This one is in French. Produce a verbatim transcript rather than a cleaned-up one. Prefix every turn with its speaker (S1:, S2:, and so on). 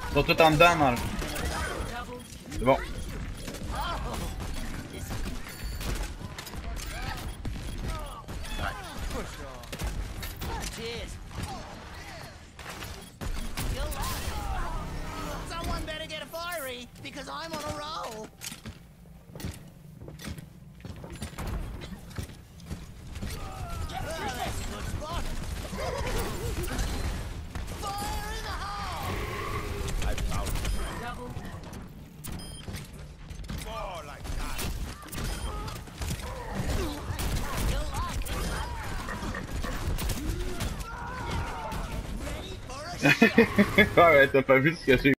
S1: Ils sont tous en dedans, mal. C'est bon.
S2: Someone better get a fiery because I'm on a roll. Oh, that's a good spot. Fire in the hole. I found it. Double. More like that. You like it? Ready for a shot?
S1: Ouais, ouais, t'as pas vu ce que j'ai.